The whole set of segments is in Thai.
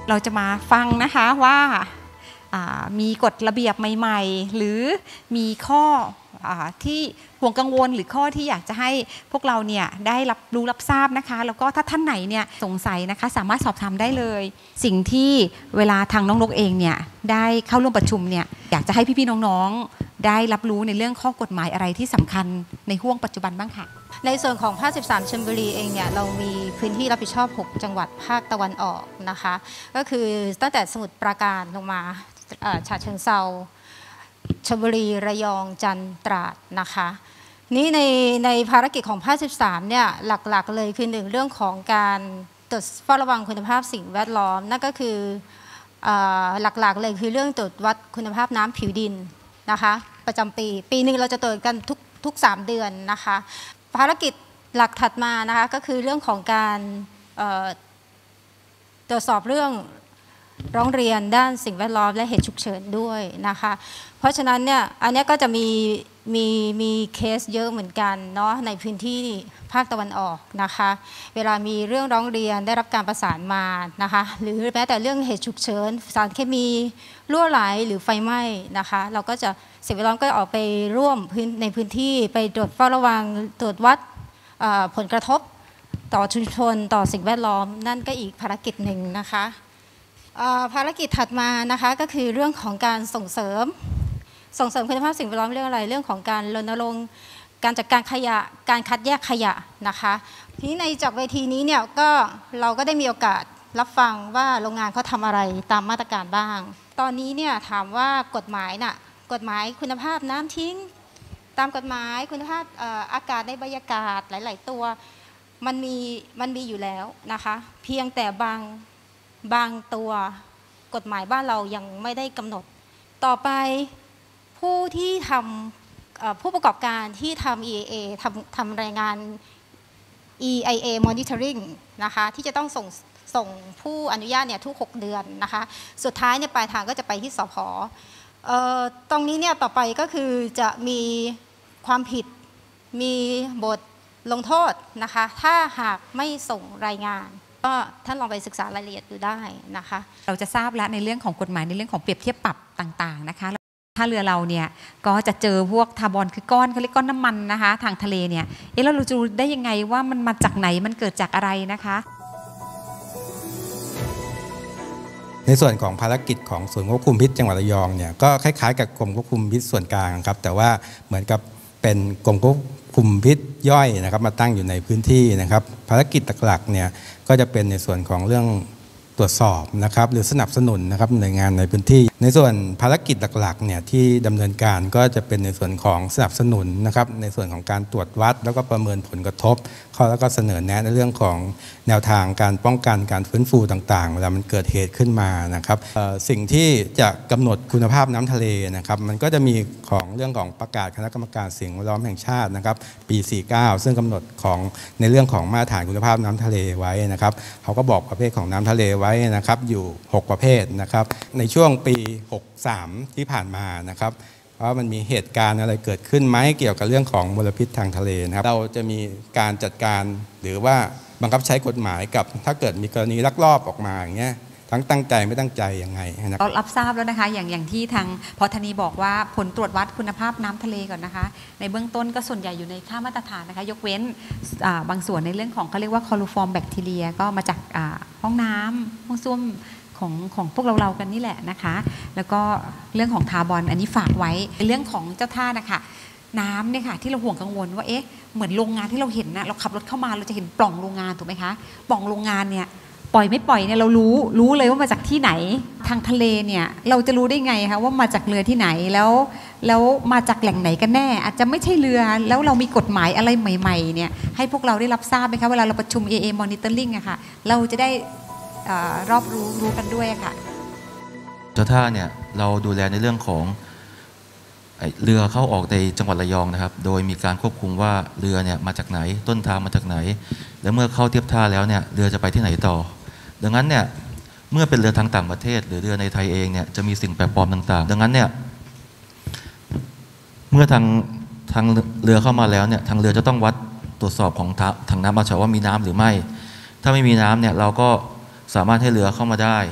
เราจะมาฟังนะคะว่ามีกฎระเบียบใหม่ๆหรือมีข้อที่ห่วงกังวลหรือข้อที่อยากจะให้พวกเราเนี่ยได้รับรู้รับทราบนะคะแล้วก็ถ้าท่านไหนเนี่ยสงสัยนะคะสามารถสอบถามได้เลยสิ่งที่เวลาทางน้องนกเองเนี่ยได้เข้าร่วมประชุมเนี่ยอยากจะให้พี่ๆน้องๆได้รับรู้ในเรื่องข้อกฎหมายอะไรที่สำคัญในห่วงปัจจุบันบ้างค่ะในส่วนของภาค13ชลบุรีเองเนี่ยเรามีพื้นที่รับผิดชอบ6จังหวัดภาคตะวันออกนะคะก็คือตั้งแต่สมุทรปราการลงมาฉะเชิงเทราชลบุรีระยองจันทร์ตราดนะคะนี้ในภารกิจของภาค13เนี่ยหลักๆเลยคือ1เรื่องของการตรวจเฝ้าระวังคุณภาพสิ่งแวดล้อมนั่นก็คือหลักๆเลยคือเรื่องตรวจวัดคุณภาพน้ำผิวดินนะคะประจำปีหนึ่งเราจะตรวจกันทุก3 เดือนนะคะภารกิจหลักถัดมานะคะก็คือเรื่องของการตรวจสอบเรื่องร้องเรียนด้านสิ่งแวดล้อมและเหตุฉุกเฉินด้วยนะคะเพราะฉะนั้นเนี่ยอันนี้ก็จะมีเคสเยอะเหมือนกันเนาะในพื้นที่ภาคตะวันออกนะคะเวลามีเรื่องร้องเรียนได้รับการประสานมานะคะหรือแม้แต่เรื่องเหตุฉุกเฉินสารเคมีรั่วไหลหรือไฟไหม้นะคะเราก็จะสิ่งแวดล้อมก็ออกไปร่วมในพื้นที่ไปตรวจเฝ้าระวังตรวจวัดผลกระทบต่อชุมชนต่อสิ่งแวดล้อมนั่นก็อีกภารกิจหนึ่งนะคะภารกิจถัดมานะคะก็คือเรื่องของการส่งเสริมคุณภาพสิ่งแวดล้อมเรื่องอะไรเรื่องของการรณรงค์การจัดการขยะการคัดแยกขยะนะคะทีนี้ในจากเวทีนี้เนี่ยเราก็ได้มีโอกาสรับฟังว่าโรงงานเขาทำอะไรตามมาตรการบ้างตอนนี้เนี่ยถามว่ากฎหมายคุณภาพน้ำทิ้งตามกฎหมายคุณภาพอากาศในบรรยากาศหลายๆตัวมันมีอยู่แล้วนะคะเพียงแต่บางตัวกฎหมายบ้านเรายังไม่ได้กำหนดต่อไปผู้ประกอบการที่ทำ EIA ทำรายงาน EIA monitoring นะคะที่จะต้องส่งผู้อนุญาตเนี่ยทุก6 เดือนนะคะสุดท้ายเนี่ยปลายทางก็จะไปที่สผ.ตรงนี้เนี่ยต่อไปก็คือจะมีความผิดมีบทลงโทษนะคะถ้าหากไม่ส่งรายงานก็ท่านลองไปศึกษารายละเอียดดูได้นะคะเราจะทราบแล้วในเรื่องของกฎหมายในเรื่องของเปรียบเทียบปรับต่างๆนะคะถ้าเรือเราเนี่ยก็จะเจอพวกคาร์บอนคือก้อนเขาเรียกก้อนน้ำมันนะคะทางทะเลเนี่ยแล้วเราจะรู้ได้ยังไงว่ามันมาจากไหนมันเกิดจากอะไรนะคะในส่วนของภารกิจของศูนย์ควบคุมพิษจังหวัดระยองเนี่ยก็คล้ายๆกับกรมควบคุมพิษส่วนกลางครับแต่ว่าเหมือนกับเป็นกรมควบคุมพิษย่อยนะครับมาตั้งอยู่ในพื้นที่นะครับภารกิจหลักๆเนี่ยก็จะเป็นในส่วนของเรื่องตรวจสอบนะครับหรือสนับสนุนนะครับหน่วยงานในพื้นที่ในส่วนภารกิจหลักๆเนี่ยที่ดำเนินการก็จะเป็นในส่วนของสนับสนุนนะครับในส่วนของการตรวจวัดแล้วก็ประเมินผลกระทบแล้วก็เสนอแนะในเรื่องของแนวทางการป้องกันการฟื้นฟูต่างๆเวลามันเกิดเหตุขึ้นมานะครับสิ่งที่จะกำหนดคุณภาพน้ำทะเลนะครับมันก็จะมีของเรื่องของประกาศคณะกรรมการสิ่งแวดล้อมแห่งชาตินะครับปี49ซึ่งกำหนดของในเรื่องของมาตรฐานคุณภาพน้ำทะเลไว้นะครับเขาก็บอกประเภทของน้ำทะเลไว้นะครับอยู่6ประเภทนะครับในช่วงปี63ที่ผ่านมานะครับว่ามันมีเหตุการณ์อะไรเกิดขึ้นไหมเกี่ยวกับเรื่องของมลพิษทางทะเลนะครับเราจะมีการจัดการหรือว่าบังคับใช้กฎหมายกับถ้าเกิดมีกรณีลักลอบออกมาอย่างเงี้ยทั้งตั้งใจไม่ตั้งใจยังไงเรารับทราบแล้วนะคะอย่างที่ทางพอธนีบอกว่าผลตรวจวัดคุณภาพน้ำทะเลก่อนนะคะในเบื้องต้นก็ส่วนใหญ่อยู่ในค่ามาตรฐานนะคะยกเว้นบางส่วนในเรื่องของเขาเรียกว่าคอลูฟอร์มแบคทีเรียก็มาจากห้องน้ำห้องส้วมของพวกเรากันนี่แหละนะคะแล้วก็เรื่องของคาร์บอนอันนี้ฝากไว้เรื่องของเจ้าท่านะคะน้ำเนี่ยค่ะที่เราห่วงกังวลว่าเหมือนโรงงานที่เราเห็นนะเราขับรถเข้ามาเราจะเห็นปล่องโรงงานถูกไหมคะปล่องโรงงานเนี่ยปล่อยไม่ปล่อยเนี่ยเรารู้เลยว่ามาจากที่ไหนทางทะเลเนี่ยเราจะรู้ได้ไงคะว่ามาจากเรือที่ไหนแล้วมาจากแหล่งไหนกันแน่อาจจะไม่ใช่เรือแล้วเรามีกฎหมายอะไรใหม่ๆเนี่ยให้พวกเราได้รับทราบไหมคะเวลาเราประชุม AA Monitoring อะค่ะเราจะได้รอบรู้กันด้วยค่ะเจ้าท่าเนี่ยเราดูแลในเรื่องของเรือเข้าออกในจังหวัดระยองนะครับโดยมีการควบคุมว่าเรือเนี่ยมาจากไหนต้นทางมาจากไหนและเมื่อเข้าเทียบท่าแล้วเนี่ยเรือจะไปที่ไหนต่อดังนั้นเนี่ยเมื่อเป็นเรือทางต่างประเทศหรือเรือในไทยเองเนี่ยจะมีสิ่งแปลกปลอมต่างๆดังนั้นเนี่ยเมื่อทางเรือเข้ามาแล้วเนี่ยทางเรือจะต้องวัดตรวจสอบของถังน้ำอาชาว่ามีน้ำหรือไม่ถ้าไม่มีน้ำเนี่ยเราก็สามารถให้เรือเข้ามาได้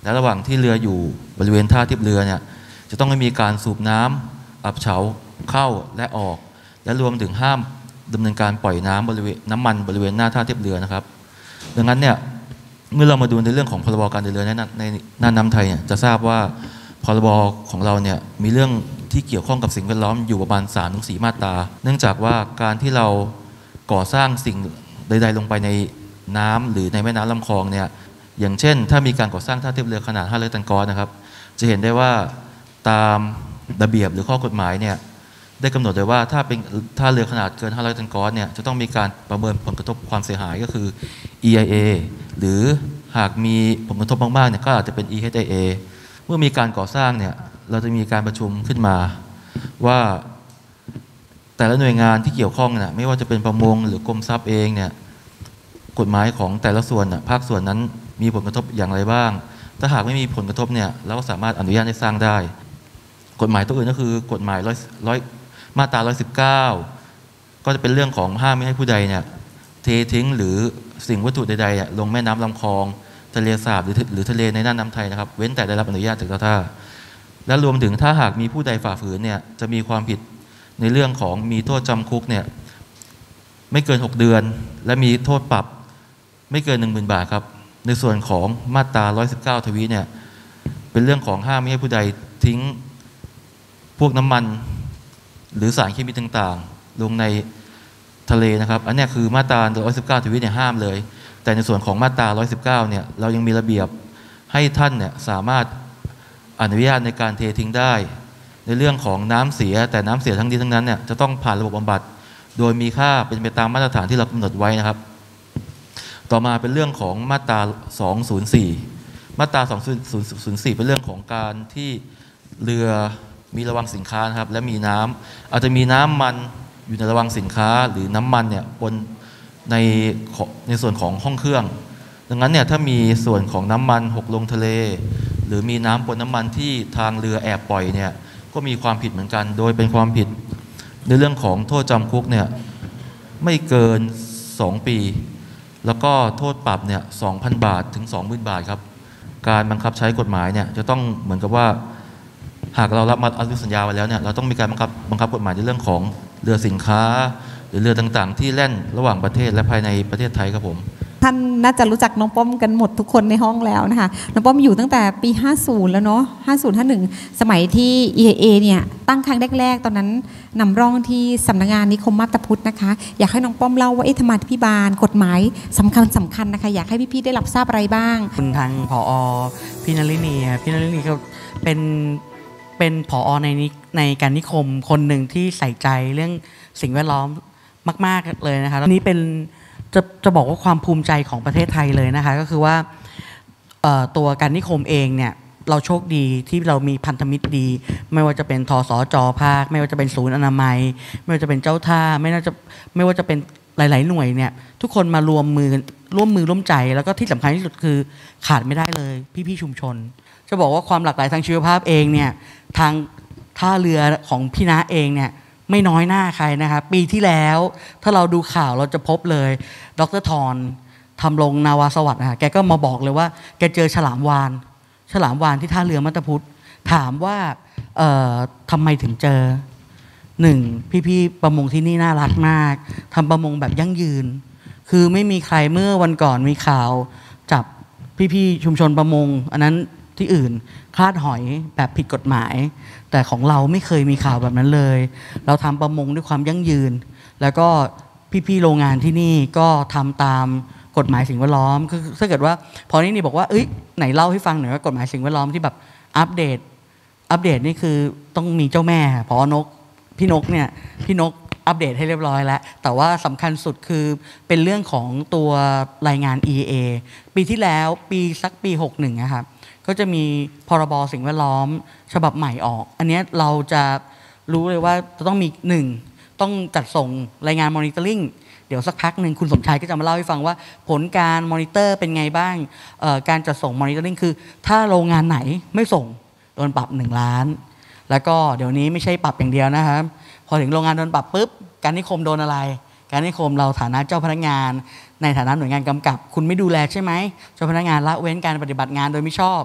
และระหว่างที่เรืออยู่บริเวณท่าเทียบเรือเนี่ยจะต้องไม่มีการสูบน้ำอับเฉาเข้าและออกและรวมถึงห้ามดำเนินการปล่อยน้ำมันบริเวณหน้าท่าเทียบเรือนะครับดังนั้นเนี่ยเมื่อเรามาดูในเรื่องของพรบการเดินเรือในน่านน้ำไทยเนี่ยจะทราบว่าพรบของเราเนี่ยมีเรื่องที่เกี่ยวข้องกับสิ่งแวดล้อมอยู่ประมาณ 3-4 มาตราเนื่องจากว่าการที่เราก่อสร้างสิ่งใดๆลงไปในน้ำหรือในแม่น้ำลำคลองเนี่ยอย่างเช่นถ้ามีการก่อสร้างท่าเทียบเรือขนาด500 ตันกรนะครับจะเห็นได้ว่าตามระเบียบหรือข้อกฎหมายเนี่ยได้กำหนดไว้ว่าถ้าเป็นท่าเรือขนาดเกิน500 ตันกรเนี่ยจะต้องมีการประเมินผลกระทบความเสียหายก็คือ EIA หรือหากมีผลกระทบมากๆเนี่ยก็อาจจะเป็น EHIA เมื่อมีการก่อสร้างเนี่ยเราจะมีการประชุมขึ้นมาว่าแต่ละหน่วยงานที่เกี่ยวข้องเนี่ยไม่ว่าจะเป็นประมงหรือกรมทรัพย์เองเนี่ยกฎหมายของแต่ละส่วนภาคส่วนนั้นมีผลกระทบอย่างไรบ้างถ้าหากไม่มีผลกระทบเนี่ยเราก็สามารถอนุญาตให้สร้างได้กฎหมายตัวอื่นก็คือกฎหมายมาตรา119ก็จะเป็นเรื่องของห้ามไม่ให้ผู้ใดเนี่ยเททิ้งหรือสิ่งวัตถุใดๆลงแม่น้ำลำคลองทะเลสาบหรือทะเลในน่านน้ำไทยนะครับเว้นแต่ได้รับอนุญาตจากเจ้าท่าและรวมถึงถ้าหากมีผู้ใดฝ่าฝืนเนี่ยจะมีความผิดในเรื่องของมีโทษจำคุกเนี่ยไม่เกิน6 เดือนและมีโทษปรับไม่เกิน 10,000 บาทครับในส่วนของมาตรา119 ทวีเนี่ยเป็นเรื่องของห้ามไม่ให้ผู้ใดทิ้งพวกน้ำมันหรือสารเคมีต่างๆลงในทะเลนะครับอันนี้คือมาตรา119 ทวีเนี่ยห้ามเลยแต่ในส่วนของมาตรา119เนี่ยเรายังมีระเบียบให้ท่านเนี่ยสามารถอนุญาตในการเททิ้งได้ในเรื่องของน้ำเสียแต่น้ำเสียทั้งนี้ทั้งนั้นเนี่ยจะต้องผ่านระบบบำบัดโดยมีค่าเป็นไปตามมาตรฐานที่เรากำหนดไว้นะครับต่อมาเป็นเรื่องของมาตรา204มาตรา204เป็นเรื่องของการที่เรือมีระวังสินค้านะครับและมีน้ำอาจจะมีน้ำมันอยู่ในระวังสินค้าหรือน้ำมันเนี่ยปนในส่วนของห้องเครื่องดังนั้นเนี่ยถ้ามีส่วนของน้ำมันหกลงทะเลหรือมีน้ำปนน้ำมันที่ทางเรือแอบปล่อยเนี่ยก็มีความผิดเหมือนกันโดยเป็นความผิดในเรื่องของโทษจำคุกเนี่ยไม่เกิน2 ปีแล้วก็โทษปรับเนี่ย 2,000 บาทถึง 20,000 บาทครับการบังคับใช้กฎหมายเนี่ยจะต้องเหมือนกับว่าหากเรารับมาอนุสัญญาไว้แล้วเนี่ยเราต้องมีการบังคับกฎหมายในเรื่องของเรือสินค้าหรือเรือต่างๆที่แล่นระหว่างประเทศและภายในประเทศไทยครับผมท่านน่าจะรู้จักน้องป้อมกันหมดทุกคนในห้องแล้วนะคะน้องป้อมอยู่ตั้งแต่ปี50แล้วเนาะ50-51สมัยที่ EIA เนี่ยตั้งครั้งแรกๆตอนนั้นนำร่องที่สำนักงานนิคมมาบตาพุธนะคะอยากให้น้องป้อมเล่าว่าธรรมาภิบาลกฎหมายสำคัญนะคะอยากให้พี่ๆได้รับทราบอะไรบ้างคุณทางผอ.พี่นฤนีก็เป็นผอ.ในการนิคมคนหนึ่งที่ใส่ใจเรื่องสิ่งแวดล้อมมากๆเลยนะคะนี้เป็นจะบอกว่าความภูมิใจของประเทศไทยเลยนะคะก็คือว่าตัวการนิคมเองเนี่ยเราโชคดีที่เรามีพันธมิตรดีไม่ว่าจะเป็นทสจ.ภาคไม่ว่าจะเป็นศูนย์อนามัยไม่ว่าจะเป็นเจ้าท่าไม่ว่าจะเป็นหลายๆหน่วยเนี่ยทุกคนมารวมมือร่วมใจแล้วก็ที่สำคัญที่สุดคือขาดไม่ได้เลยพี่ๆชุมชนจะบอกว่าความหลากหลายทางชีวภาพเองเนี่ยทางท่าเรือของพี่ณะเองเนี่ยไม่น้อยหน้าใครนะคะปีที่แล้วถ้าเราดูข่าวเราจะพบเลยดร.ธรทำรงนาวาสวัสดิ์นะคะแกก็มาบอกเลยว่าแกเจอฉลามวาฬที่ท่าเรือมัตตพุทธถามว่าทำไมถึงเจอพี่ประมงที่นี่น่ารักมากทำประมงแบบยั่งยืนคือไม่มีใครเมื่อวันก่อนมีข่าวจับพี่ชุมชนประมงอันนั้นที่อื่นคลาดหอยแบบผิดกฎหมายแต่ของเราไม่เคยมีข่าวแบบนั้นเลยเราทำประมงด้วยความยั่งยืนแล้วก็พี่โรงงานที่นี่ก็ทำตามกฎหมายสิ่งแวดล้อมคือถ้าเกิดว่าพอนี่บอกว่าไหนเล่าให้ฟังหน่อยว่ากฎหมายสิ่งแวดล้อมที่แบบอัปเดตนี่คือต้องมีเจ้าแม่ผอนกพี่นกอัปเดตให้เรียบร้อยแล้วแต่ว่าสำคัญสุดคือเป็นเรื่องของตัวรายงาน EA ปีที่แล้วปี61นะครับก็จะมีพรบสิ่งแวดล้อมฉบับใหม่ออกอันนี้เราจะรู้เลยว่าจะต้องมีต้องจัดส่งรายงานมอนิเตอร์ลิงเดี๋ยวสักพักหนึ่งคุณสมชายก็จะมาเล่าให้ฟังว่าผลการมอนิเตอร์เป็นไงบ้างการจัดส่งมอนิเตอร์ลิงคือถ้าโรงงานไหนไม่ส่งโดนปรับ1 ล้านแล้วก็เดี๋ยวนี้ไม่ใช่ปรับอย่างเดียวนะครับพอถึงโรงงานโดนปรับปุ๊บการนิคมโดนอะไรการนิคมเราฐานะเจ้าพนักงานในฐานะหน่วยงานกำกับคุณไม่ดูแลใช่ไหมเจ้าพนักงานละเว้นการปฏิบัติงานโดยไม่ชอบ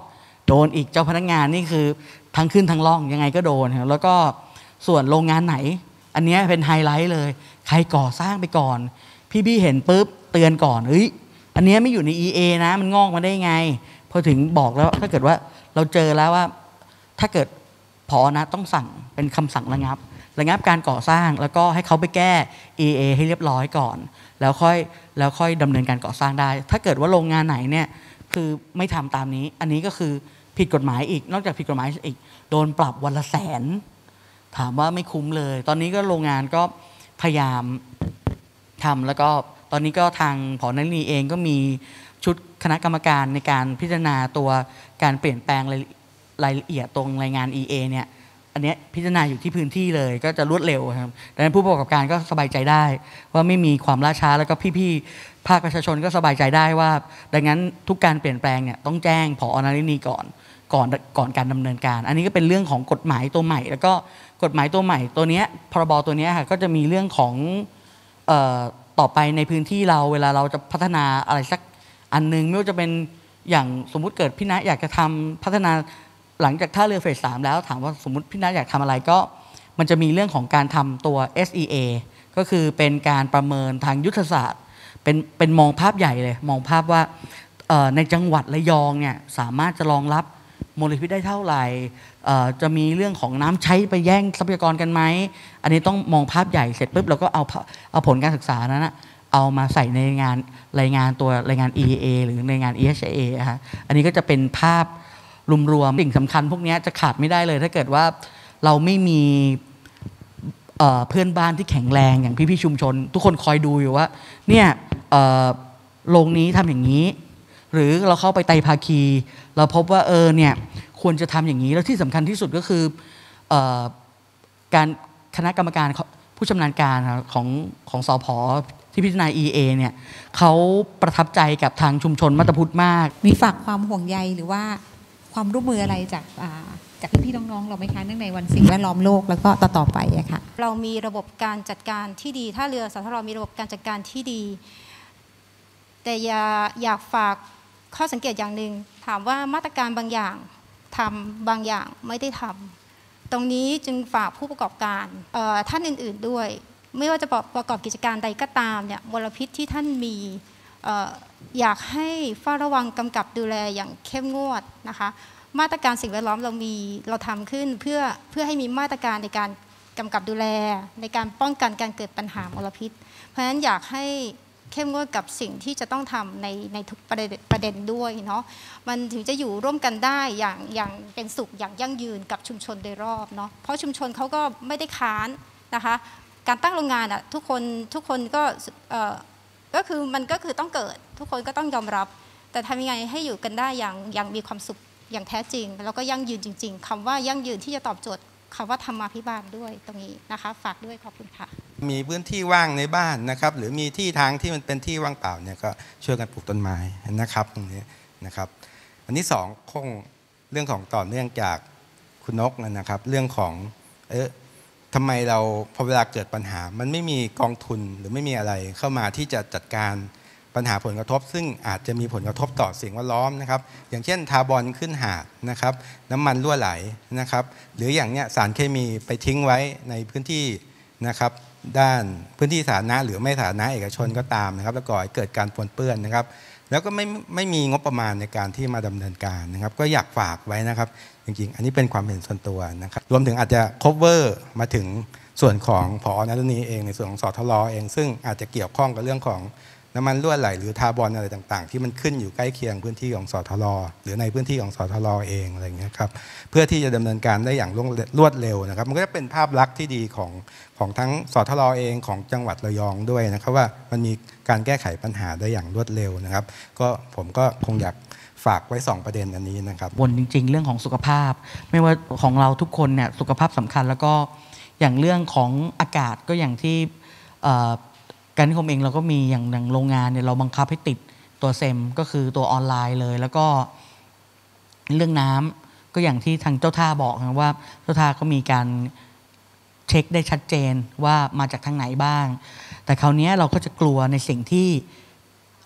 โดนอีกเจ้าพนักงานนี่คือทั้งขึ้นทั้งล่องยังไงก็โดนครับแล้วก็ส่วนโรงงานไหนอันนี้เป็นไฮไลท์เลยใครก่อสร้างไปก่อนพี่เห็นปุ๊บเตือนก่อนอันนี้ไม่อยู่ใน EA นะมันงอกมาได้ไงพอถึงบอกแล้วถ้าเกิดว่าเราเจอแล้วว่าถ้าเกิดผอนะต้องสั่งเป็นคำสั่งระงับการก่อสร้างแล้วก็ให้เขาไปแก้ EA ให้เรียบร้อยก่อนแล้วค่อยดำเนินการก่อสร้างได้ถ้าเกิดว่าโรงงานไหนเนี่ยคือไม่ทำตามนี้อันนี้ก็คือผิดกฎหมายอีกนอกจากผิดกฎหมายอีกโดนปรับวันละ100,000ถามว่าไม่คุ้มเลยตอนนี้ก็โรงงานก็พยายามทำแล้วก็ตอนนี้ก็ทางผอนลีเองก็มีชุดคณะกรรมการในการพิจารณาตัวการเปลี่ยนแปลงรายละเอียดตรงรายงาน EA เนี่ยอันนี้พิจารณาอยู่ที่พื้นที่เลยก็จะรวดเร็วครับดังนั้นผู้ประกอบการก็สบายใจได้ว่าไม่มีความล่าช้าแล้วก็พี่ๆภาคประชาชนก็สบายใจได้ว่าดังนั้นทุกการเปลี่ยนแปลงเนี่ยต้องแจ้งผอนลีก่อนการดำเนินการอันนี้ก็เป็นเรื่องของกฎหมายตัวใหม่แล้วก็กฎหมายตัวใหม่ตัวนี้พรบตัวนี้ค่ะก็จะมีเรื่องของต่อไปในพื้นที่เราเวลาเราจะพัฒนาอะไรสักอันนึงไม่ว่าจะเป็นอย่างสมมุติเกิดพี่ณอยากจะทำพัฒนาหลังจากท่าเรือเฟส 3แล้วถามว่าสมมุติพี่ณอยากทำอะไรก็มันจะมีเรื่องของการทำตัว SEA ก็คือเป็นการประเมินทางยุทธศาสตร์เป็นมองภาพใหญ่เลยมองภาพว่าในจังหวัดระยองเนี่ยสามารถจะรองรับมลพิษได้เท่าไหร่จะมีเรื่องของน้ำใช้ไปแย่งทรัพยากรกันไหมอันนี้ต้องมองภาพใหญ่เสร็จปุ๊บเราก็เอาผลการศึกษานั้นนะเอามาใส่ในรายงาน EA หรือรายงาน EHA ฮะอันนี้ก็จะเป็นภาพรวมสิ่งสำคัญพวกนี้จะขาดไม่ได้เลยถ้าเกิดว่าเราไม่มีเพื่อนบ้านที่แข็งแรงอย่างพี่ๆชุมชนทุกคนคอยดูอยู่ว่าเนี่ยโรงนี้ทำอย่างนี้หรือเราเข้าไปไตรภาคีเราพบว่าเนี่ยควรจะทำอย่างนี้แล้วที่สำคัญที่สุดก็คือการคณะกรรมการผู้ชำนาญการของสผ.ที่พิจารณา EA เนี่ยเขาประทับใจกับทางชุมชนมัตตพุทธมากมีฝากความห่วงใยหรือว่าความร่วมมืออะไรจากพี่น้องๆเราไหมคะเนื่องในวันสิ่งแวดล้อมโลกแล้วก็ต่อไปอะค่ะเรามีระบบการจัดการที่ดีถ้าเรือสทรมีระบบการจัดการที่ดีแต่อยากฝากข้อสังเกตอย่างหนึ่งถามว่ามาตรการบางอย่างทำบางอย่างไม่ได้ทำตรงนี้จึงฝากผู้ประกอบการท่านอื่นๆด้วยไม่ว่าจะประกอบกิจการใดก็ตามเนี่ยมลพิษที่ท่านมีอยากให้เฝ้าระวังกำกับดูแลอย่างเข้มงวดนะคะมาตรการสิ่งแวดล้อมเราทำขึ้นเพื่อให้มีมาตรการในการกำกับดูแลในการป้องกันการเกิดปัญหามลพิษเพราะฉะนั้นอยากให้เข้มงวดกับสิ่งที่จะต้องทำในทุกประเด็นด้วยเนาะมันถึงจะอยู่ร่วมกันได้อย่างเป็นสุขอย่างยั่งยืนกับชุมชนโดยรอบเนาะเพราะชุมชนเขาก็ไม่ได้ค้านนะคะการตั้งโรงงานทุกคนก็คือมันก็คือต้องเกิดทุกคนก็ต้องยอมรับแต่ทำยังไงให้อยู่กันได้อย่างมีความสุขอย่างแท้จริงแล้วก็ยั่งยืนจริงๆคำว่ายั่งยืนที่จะตอบโจทย์คำว่าธรรมาภิบาลด้วยตรงนี้นะคะฝากด้วยขอบคุณค่ะมีพื้นที่ว่างในบ้านนะครับหรือมีที่ทางที่มันเป็นที่ว่างเปล่าเนี่ยก็ช่วยกันปลูกต้นไม้นะครับตรงนี้นะครับอันที่2คงเรื่องของต่อเนื่องจากคุณนกนะครับเรื่องของทำไมเราพอเวลาเกิดปัญหามันไม่มีกองทุนหรือไม่มีอะไรเข้ามาที่จะจัดการปัญหาผลกระทบซึ่งอาจจะมีผลกระทบต่อสิ่งแวดล้อมนะครับอย่างเช่นทาบอนขึ้นหาดนะครับน้ำมันรั่วไหลนะครับหรืออย่างเนี้ยสารเคมีไปทิ้งไว้ในพื้นที่นะครับด้านพื้นที่สาธารณะหรือไม่สาธารณะเอกชนก็ตามนะครับแล้วก่อให้เกิดการปนเปื้อนนะครับแล้วก็ไม่มีงบประมาณในการที่มาดำเนินการนะครับก็อยากฝากไว้นะครับจริงๆอันนี้เป็นความเห็นส่วนตัวนะครับรวมถึงอาจจะ cover มาถึงส่วนของผอ.ณ นี้เองในส่วนของสทร.เองซึ่งอาจจะเกี่ยวข้องกับเรื่องของน้ำมันรั่วไหลหรือทาบอนอะไรต่างๆที่มันขึ้นอยู่ใกล้เคียงพื้นที่ของสทร.หรือในพื้นที่ของสทร.เองอะไรอย่างเงี้ยครับเพื่อที่จะดำเนินการได้อย่างรวดเร็วนะครับมันก็จะเป็นภาพลักษณ์ที่ดีของทั้งสทร.เองของจังหวัดระยองด้วยนะครับว่ามันมีการแก้ไขปัญหาได้อย่างรวดเร็วนะครับก็ผมก็คงอยากฝากไว้2ประเด็นอันนี้นะครับวนจริงๆเรื่องของสุขภาพไม่ว่าของเราทุกคนเนี่ยสุขภาพสำคัญแล้วก็อย่างเรื่องของอากาศก็อย่างที่การนิคมเองเราก็มีอย่างโรงงานเนี่ยเราบังคับให้ติดตัวเซมก็คือตัวออนไลน์เลยแล้วก็เรื่องน้ำก็อย่างที่ทางเจ้าท่าบอกนะว่าเจ้าท่าก็มีการเช็คได้ชัดเจนว่ามาจากทางไหนบ้างแต่คราวนี้เราก็จะกลัวในสิ่งที่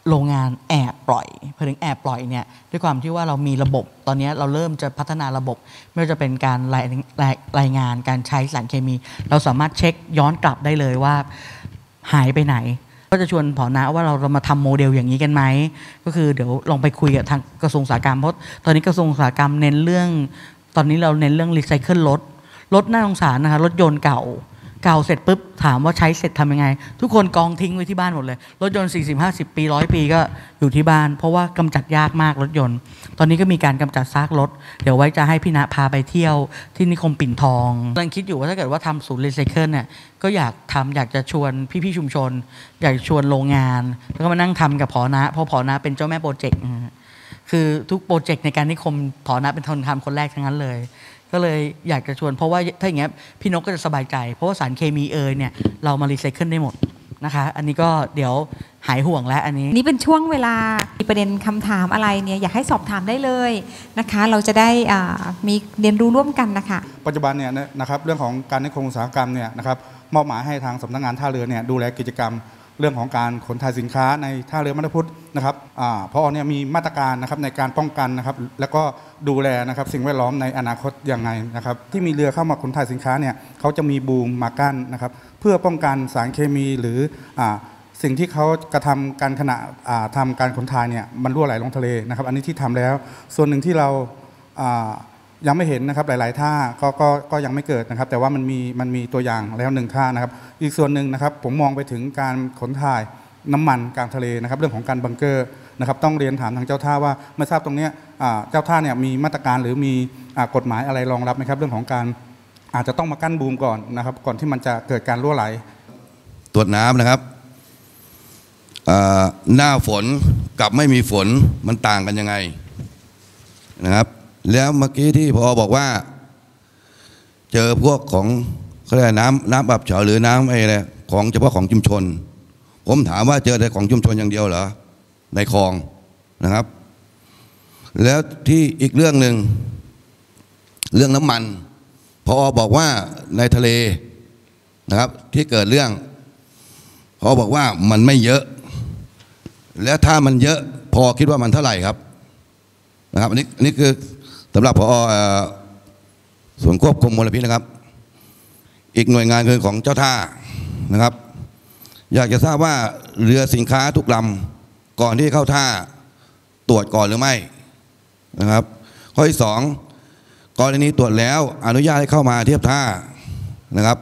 โรงงานแอบปล่อยพอถึงแอบปล่อยเนี่ยด้วยความที่ว่าเรามีระบบตอนนี้เราเริ่มจะพัฒนาระบบไม่ว่าจะเป็นการรายงานการใช้สารเคมีเราสามารถเช็คย้อนกลับได้เลยว่าหายไปไหนก็จะชวนผอนะว่าเรามาทำโมเดลอย่างนี้กันไหมก็คือเดี๋ยวลองไปคุยกับทางกระทรวงอุตสาหกรรมเพราะตอนนี้กระทรวงอุตสาหกรรมเน้นเรื่องตอนนี้เราเน้นเรื่องรีไซเคิลรถน่าสงสารนะคะรถยนต์เก่าเสร็จปุ๊บถามว่าใช้เสร็จทำยังไงทุกคนกองทิ้งไว้ที่บ้านหมดเลยรถยนต์40-50 ปี100 ปีก็อยู่ที่บ้านเพราะว่ากำจัดยากมากรถยนต์ตอนนี้ก็มีการกำจัดซากรถเดี๋ยวไว้จะให้พี่ณพาไปเที่ยวที่นิคมปิ่นทองกำลังคิดอยู่ว่าถ้าเกิดว่าทำศูนย์รีไซเคิลเนี่ยก็อยากจะชวนพี่ๆชุมชนอยากชวนโรงงานแล้วก็มานั่งทำกับผอนะเพราะผอนะเป็นเจ้าแม่โปรเจกต์คือทุกโปรเจกต์ในการนิคมผอนะเป็นคนทำคนแรกทั้งนั้นเลยก็เลยอยากจะชวนเพราะว่าถ้าอย่างเงี้ยพี่นกก็จะสบายใจเพราะว่าสารเคมีเนี่ยเรามารีไซเคิลได้หมดนะคะอันนี้ก็เดี๋ยวหายห่วงแล้วอันนี้นี่เป็นช่วงเวลามีประเด็นคำถามอะไรเนี่ยอยากให้สอบถามได้เลยนะคะเราจะได้มีเรียนรู้ร่วมกันนะคะปัจจุบันเนี่ยนะครับเรื่องของการนิคมอุตสาหกรรมเนี่ยนะครับมอบหมายให้ทางสำนักงานท่าเรือเนี่ยดูแลกิจกรรมเรื่องของการขนถ่ายสินค้าในท่าเรือมาตุพุทธนะครับเพราะเนี่ยมีมาตรการนะครับในการป้องกันนะครับแล้วก็ดูแลนะครับสิ่งแวดล้อมในอนาคตยังไงนะครับที่มีเรือเข้ามาขนถ่ายสินค้าเนี่ยเขาจะมีบูมมากั้นนะครับเพื่อป้องกันสารเคมีหรือสิ่งที่เขากระทำการขณะทำการขนถ่ายเนี่ยมันรั่วไหลลงทะเลนะครับอันนี้ที่ทำแล้วส่วนหนึ่งที่เรายังไม่เห็นนะครับหลายๆท่าก็ยังไม่เกิดนะครับแต่ว่ามันมีตัวอย่างแล้ว1ท่านะครับอีกส่วนหนึ่งนะครับผมมองไปถึงการขนถ่ายน้ำมันกลางทะเลนะครับเรื่องของการบังเกอร์นะครับต้องเรียนถามทางเจ้าท่าว่าไม่ทราบตรงนี้เจ้าท่าเนี่ยมีมาตรการหรือมีกฎหมายอะไรรองรับไหมครับเรื่องของการอาจจะต้องมากั้นบูมก่อนนะครับก่อนที่มันจะเกิดการรั่วไหลตรวจน้ำนะครับหน้าฝนกับไม่มีฝนมันต่างกันยังไงนะครับแล้วเมื่อกี้ที่พอบอกว่าเจอพวกของเขาเรียกน้ำอับเฉาหรือน้ำอะไรของเฉพาะของชุมชนผมถามว่าเจอแต่ของชุมชนอย่างเดียวเหรอในคลองนะครับแล้วที่อีกเรื่องหนึ่งเรื่องน้ำมันพอบอกว่าในทะเลนะครับที่เกิดเรื่องพอบอกว่ามันไม่เยอะแล้วถ้ามันเยอะพอคิดว่ามันเท่าไหร่ครับนะครับอันนี้คือสำหรับพอส่วนควบคุมมลพิษนะครับอีกหน่วยงานคือของเจ้าท่านะครับอยากจะทราบว่าเรือสินค้าทุกลำก่อนที่เข้าท่าตรวจก่อนหรือไม่นะครับข้อที่2กรณีตรวจแล้วอนุญาตให้เข้ามาเทียบท่านะครับ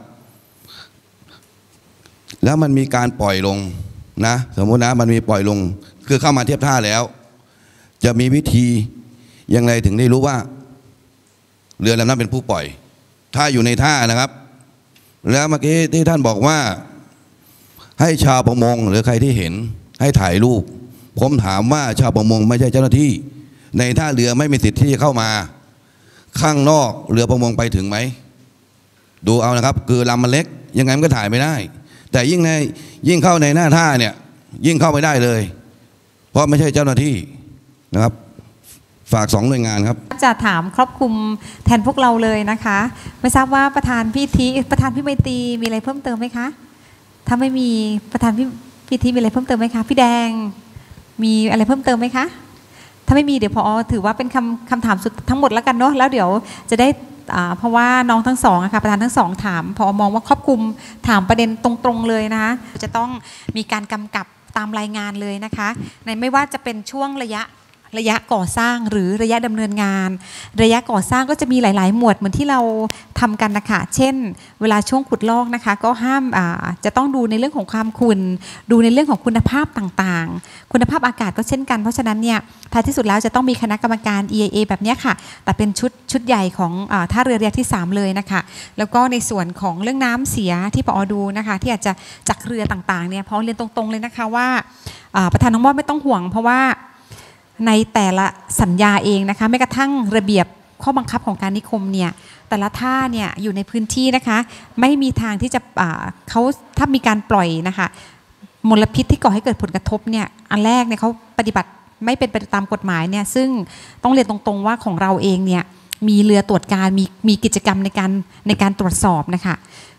แล้วมันมีการปล่อยลงนะสมมตินะมันมีปล่อยลงคือเข้ามาเทียบท่าแล้วจะมีวิธียังไงถึงได้รู้ว่าเรือลำนั้นเป็นผู้ปล่อยถ้าอยู่ในท่านะครับแล้วเมื่อกี้ที่ท่านบอกว่าให้ชาวประมงหรือใครที่เห็นให้ถ่ายรูปผมถามว่าชาวประมงไม่ใช่เจ้าหน้าที่ในท่าเรือไม่มีสิทธิ์ที่จะเข้ามาข้างนอกเรือประมงไปถึงไหมดูเอานะครับคือลำมันเล็กยังไงมันก็ถ่ายไม่ได้แต่ยิ่งเข้าในหน้าท่าเนี่ยยิ่งเข้าไม่ได้เลยเพราะไม่ใช่เจ้าหน้าที่นะครับฝาก2หน่วยงานครับจะถามครอบคลุมแทนพวกเราเลยนะคะไม่ทราบว่าประธานพี่ไมตรีมีอะไรเพิ่มเติมไหมคะถ้าไม่มีประธานพี่ทีมีอะไรเพิ่มเติมไหมคะพี่แดงมีอะไรเพิ่มเติมไหมคะถ้าไม่มีเดี๋ยวพอถือว่าเป็นคำถามสุดทั้งหมดแล้วกันเนาะแล้วเดี๋ยวจะได้เพราะว่าน้องทั้งสองค่ะประธานทั้งสองถามพอมองว่าครอบคลุมถามประเด็นตรงๆเลยนะคะจะต้องมีการกำกับตามรายงานเลยนะคะในไม่ว่าจะเป็นช่วงระยะก่อสร้างหรือระยะดำเนินงานระยะก่อสร้างก็จะมีหลายๆหมวดเหมือนที่เราทำกันนะคะเช่นเวลาช่วงขุดลอกนะคะก็ห้ามจะต้องดูในเรื่องของความขุ่นดูในเรื่องของคุณภาพต่างๆคุณภาพอากาศก็เช่นกันเพราะฉะนั้นเนี่ยท้ายที่สุดแล้วจะต้องมีคณะกรรมการ EIA แบบนี้ค่ะแต่เป็นชุดใหญ่ของท่าเรือระยะที่3เลยนะคะแล้วก็ในส่วนของเรื่องน้ำเสียที่ปอดูนะคะที่อาจจะจากเรือต่างๆเนี่ยพอเรียนตรงๆเลยนะคะว่าประธานน้องมอดไม่ต้องห่วงเพราะว่าในแต่ละสัญญาเองนะคะแม้กระทั่งระเบียบข้อบังคับของการนิคมเนี่ยแต่ละท่าเนี่ยอยู่ในพื้นที่นะคะไม่มีทางที่จะเขาถ้ามีการปล่อยนะคะมลพิษที่ก่อให้เกิดผลกระทบเนี่ยอันแรกเนี่ยเขาปฏิบัติไม่เป็นไปตามกฎหมายเนี่ยซึ่งต้องเรียนตรงๆว่าของเราเองเนี่ยมีเรือตรวจการมีกิจกรรมในการตรวจสอบนะคะ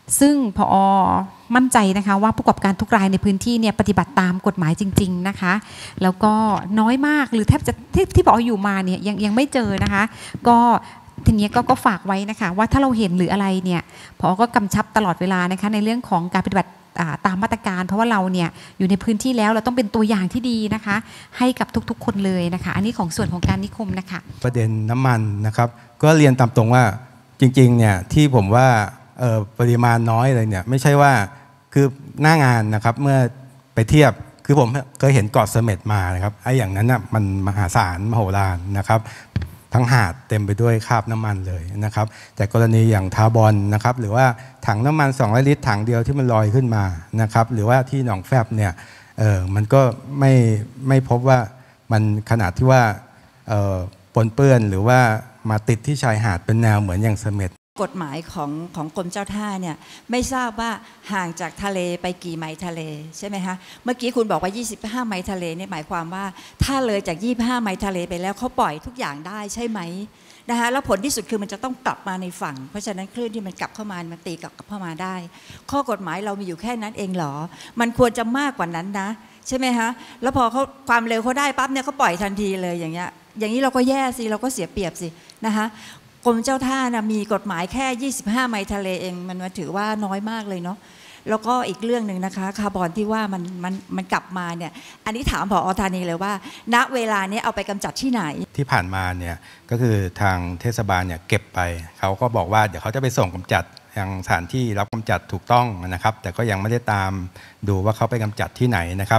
ซึ่งผอ.มั่นใจนะคะว่าผู้ประกอบการทุกรายในพื้นที่เนี่ยปฏิบัติตามกฎหมายจริงๆนะคะแล้วก็น้อยมากหรือแทบจะที่ผอ.อยู่มาเนี่ยยังไม่เจอนะคะก็ทีนี้ก็ฝากไว้นะคะว่าถ้าเราเห็นหรืออะไรเนี่ยผอ.ก็กำชับตลอดเวลานะคะในเรื่องของการปฏิบัติตามมาตรการเพราะว่าเราเนี่ยอยู่ในพื้นที่แล้วเราต้องเป็นตัวอย่างที่ดีนะคะให้กับทุกๆคนเลยนะคะอันนี้ของส่วนของการนิคมนะคะประเด็นน้ำมันนะครับก็เรียนตามตรงว่าจริงๆเนี่ยที่ผมว่าปริมาณน้อยเลยเนี่ยไม่ใช่ว่าคือหน้างานนะครับเมื่อไปเทียบคือผมเคยเห็นเกาะเสม็ดมานะครับไอ้อย่างนั้นน่ะมันมหาศาลมโหฬารนะครับทั้งหาดเต็มไปด้วยคราบน้ำมันเลยนะครับแต่กรณีอย่างทาบอนนะครับหรือว่าถังน้ำมัน200 ลิตรถังเดียวที่มันลอยขึ้นมานะครับหรือว่าที่หนองแฟบเนี่ยมันก็ไม่พบว่ามันขนาดที่ว่าปนเปื้อนหรือว่ามาติดที่ชายหาดเป็นแนวเหมือนอย่างเสม็ดกฎหมายของกรมเจ้าท่าเนี่ยไม่ทราบว่าห่างจากทะเลไปกี่ไมล์ทะเลใช่ไหมคะเมื่อกี้คุณบอกว่า25 ไมล์ทะเลเนี่ยหมายความว่าถ้าเลยจาก25 ไมล์ทะเลไปแล้วเขาปล่อยทุกอย่างได้ใช่ไหมนะคะแล้วผลที่สุดคือมันจะต้องกลับมาในฝั่งเพราะฉะนั้นคลื่นที่มันกลับเข้ามามันตีกลับเข้ามาได้ข้อกฎหมายเรามีอยู่แค่นั้นเองเหรอมันควรจะมากกว่านั้นนะใช่ไหมคะแล้วพอเขาความเร็วเขาได้ปั๊บเนี่ยเขาปล่อยทันทีเลยอย่างนี้เราก็แย่สิเราก็เสียเปรียบสินะคะกรมเจ้าท่านะมีกฎหมายแค่25 ไมล์ทะเลเองมันถือว่าน้อยมากเลยเนาะแล้วก็อีกเรื่องหนึ่งนะคะคาร์บอนที่ว่ามันกลับมาเนี่ยอันนี้ถามผอ.ธานีเลยว่าณเวลานี้เอาไปกำจัดที่ไหนที่ผ่านมาเนี่ยก็คือทางเทศบาลเนี่ยเก็บไปเขาก็บอกว่าเดี๋ยวเขาจะไปส่งกำจัดยังสถานที่รับกำจัดถูกต้องนะครับแต่ก็ยังไม่ได้ตามดูว่าเขาไปกำจัดที่ไหนนะครับ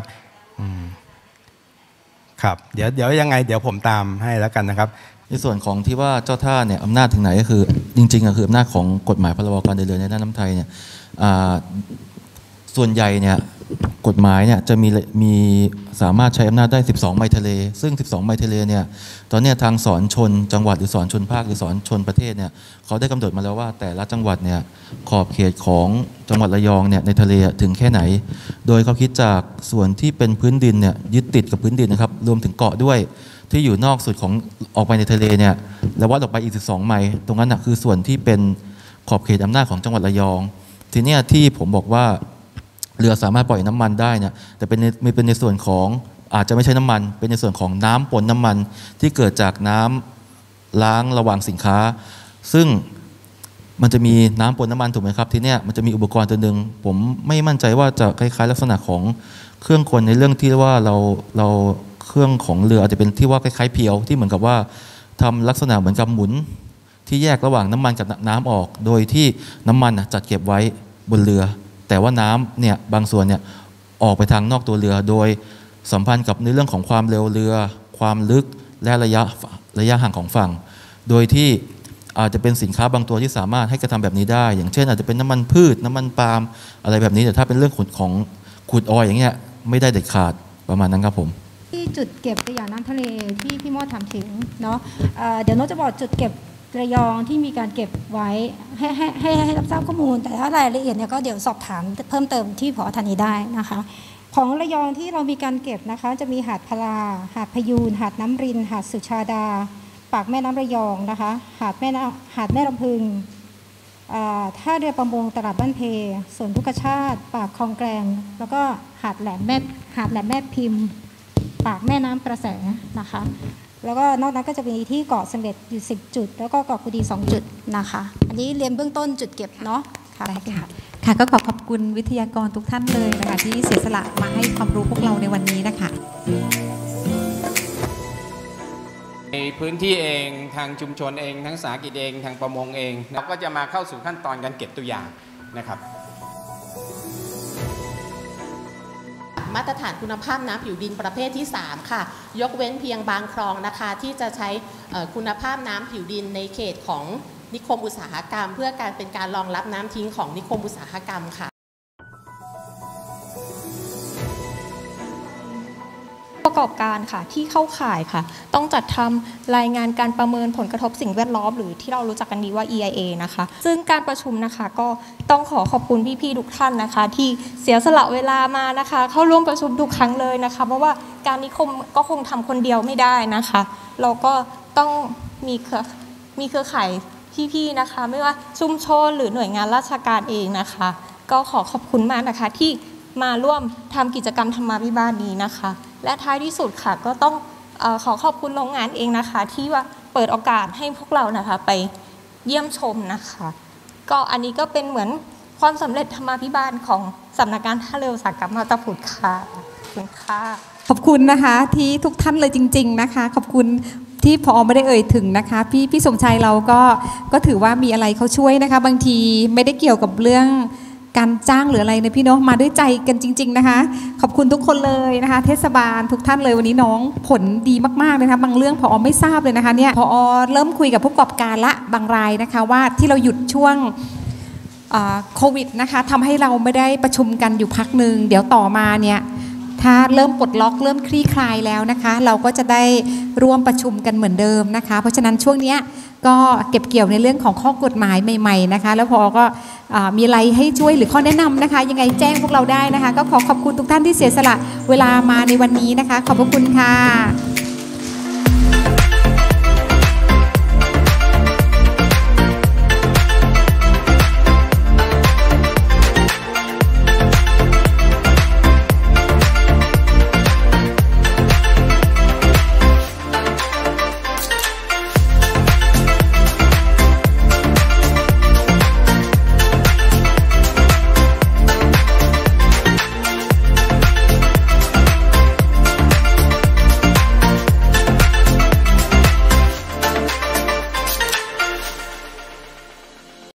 ครับเดี๋ยวยังไงเดี๋ยวผมตามให้แล้วกันนะครับในส่วนของที่ว่าเจ้าท่าเนี่ยอำนาจถึงไหนก็คือจริงๆก็คืออำนาจของกฎหมายพรบการเดินเรือในด้านน้ำไทยเนี่ยส่วนใหญ่เนี่ยกฎหมายเนี่ยจะมีสามารถใช้อำนาจได้12 ไมล์ทะเลซึ่ง12 ไมล์ทะเลเนี่ยตอนนี้ทางสอนชนจังหวัดหรือสอนชนภาคหรือสอนชนประเทศเนี่ยเขาได้กำหนดมาแล้วว่าแต่ละจังหวัดเนี่ยขอบเขตของจังหวัดระยองเนี่ยในทะเลถึงแค่ไหนโดยเขาคิดจากส่วนที่เป็นพื้นดินเนี่ยยึดติดกับพื้นดินนะครับรวมถึงเกาะด้วยที่อยู่นอกสุดของออกไปในทะเลเนี่ยแล้ววัดออกไปอีก12 ไมล์ตรงนั้นนะคือส่วนที่เป็นขอบเขตอำนาจของจังหวัดระยองทีนี้ที่ผมบอกว่าเรือสามารถปล่อยน้ำมันได้เนี่ยแต่เป็นในส่วนของอาจจะไม่ใช่น้ำมันเป็นในส่วนของน้ำปนน้ำมันที่เกิดจากน้ำล้างระหว่างสินค้าซึ่งมันจะมีน้ำปนน้ำมันถูกไหมครับทีนี้มันจะมีอุปกรณ์ตัวหนึ่งผมไม่มั่นใจว่าจะคล้ายๆลักษณะของเครื่องกลในเรื่องที่ว่าเราเครื่องของเรืออาจจะเป็นที่ว่าคล้ายๆเพียวที่เหมือนกับว่าทำลักษณะเหมือนกับหมุนที่แยกระหว่างน้ำมันกับน้ำออกโดยที่น้ำมันจัดเก็บไว้บนเรือแต่ว่าน้ำเนี่ยบางส่วนเนี่ยออกไปทางนอกตัวเรือโดยสัมพันธ์กับในเรื่องของความเร็วเรือความลึกและระยะห่างของฝั่งโดยที่อาจจะเป็นสินค้าบางตัวที่สามารถให้กระทำแบบนี้ได้อย่างเช่นอาจจะเป็นน้ำมันพืชน้ำมันปาล์มอะไรแบบนี้แต่ถ้าเป็นเรื่องของขุดออยอย่างเงี้ยไม่ได้เด็ดขาดประมาณนั้นครับผมที่จุดเก็บขยะน้ำทะเลที่พี่มอดถามถึงเนาะเดี๋ยวโน้ตจะบอกจุดเก็บระยองที่มีการเก็บไว้ให้รับทราบข้อมูลแต่ถ้ารายละเอียดเนี่ยก็เดี๋ยวสอบถามเพิ่มเติมที่ผอ.ธานีได้นะคะของระยองที่เรามีการเก็บนะคะจะมีหาดพลาหาดพยูนหาดน้ำรินหาดสุชาดาปากแม่น้ำระยองนะคะหาดแม่ลำพึงท่าเรือประมงตลาดบ้านเพสวนทุกชาติปากคลองแกลงแล้วก็หาดแหลมแม่พิมพ์ปากแม่น้ำประแสนะคะแล้วก็นอกนั้นก็จะมีที่เกาะเสม็ดอยู่10 จุดแล้วก็เกาะกูดี2 จุดนะคะอันนี้เรียนเบื้องต้นจุดเก็บเนาะค่ะค่ะก็ขอบคุณวิทยากรทุกท่านเลยนะคะที่เสียสละมาให้ความรู้พวกเราในวันนี้นะคะในพื้นที่เองทางชุมชนเองทั้งสาหกิจเองทางประมงเองเราก็จะมาเข้าสู่ขั้นตอนการเก็บตัวอย่างนะครับมาตรฐานคุณภาพน้ำผิวดินประเภทที่3ค่ะยกเว้นเพียงบางคลองนะคะที่จะใช้คุณภาพน้ำผิวดินในเขตของนิคมอุตสาหกรรมเพื่อการเป็นการรองรับน้ำทิ้งของนิคมอุตสาหกรรมค่ะประกอบการค่ะที่เข้าข่ายค่ะต้องจัดทำรายงานการประเมินผลกระทบสิ่งแวดล้อมหรือที่เรารู้จักกันดีว่า EIA นะคะซึ่งการประชุมนะคะก็ต้องขอบคุณพี่ๆทุกท่านนะคะที่เสียสละเวลามานะคะเข้าร่วมประชุมทุกครั้งเลยนะคะเพราะว่าการนิคมก็คงทำคนเดียวไม่ได้นะคะเราก็ต้องมีเครือข่ายพี่ๆนะคะไม่ว่าชุมชนหรือหน่วยงานราชการเองนะคะก็ขอบคุณมากนะคะที่มาร่วมทำกิจกรรมธรรมาภิบาลนี้นะคะและท้ายที่สุดค่ะก็ต้องขอขอบคุณโรงงานเองนะคะที่ว่าเปิดโอกาสให้พวกเรานะคะไปเยี่ยมชมนะคะก็อันนี้ก็เป็นเหมือนความสำเร็จธรรมาภิบาลของสำนักงานท่าเรืออุตสาหกรรมมาบตาพุธค่ะขอบคุณค่ะขอบคุณนะคะที่ทุกท่านเลยจริงๆนะคะขอบคุณที่พอไม่ได้เอ่ยถึงนะคะพี่สมชัยเราก็ถือว่ามีอะไรเขาช่วยนะคะบางทีไม่ได้เกี่ยวกับเรื่องการจ้างหรืออะไรนะพี่เนาะมาด้วยใจกันจริงๆนะคะขอบคุณทุกคนเลยนะคะเทศบาลทุกท่านเลยวันนี้น้องผลดีมากๆเลยนะคะบางเรื่องพอไม่ทราบเลยนะคะเนี่ยพอเริ่มคุยกับผู้ประกอบการละบางรายนะคะว่าที่เราหยุดช่วงโควิดนะคะทำให้เราไม่ได้ประชุมกันอยู่พักหนึ่งเดี๋ยวต่อมาเนี่ยถ้าเริ่มปลดล็อกเริ่มคลี่คลายแล้วนะคะเราก็จะได้ร่วมประชุมกันเหมือนเดิมนะคะเพราะฉะนั้นช่วงนี้ก็เก็บเกี่ยวในเรื่องของข้อกฎหมายใหม่ๆนะคะแล้วพอก็มีอะไรให้ช่วยหรือข้อแนะนำนะคะยังไงแจ้งพวกเราได้นะคะก็ขอบคุณทุกท่านที่เสียสละเวลามาในวันนี้นะคะขอบพระคุณค่ะ